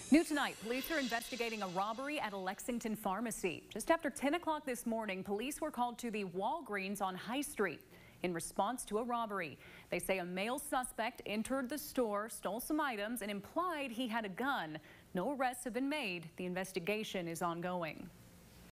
New tonight, police are investigating a robbery at a Lexington pharmacy. Just after 10 o'clock this morning, police were called to the Walgreens on High Street in response to a robbery. They say a male suspect entered the store, stole some items, and implied he had a gun. No arrests have been made. The investigation is ongoing.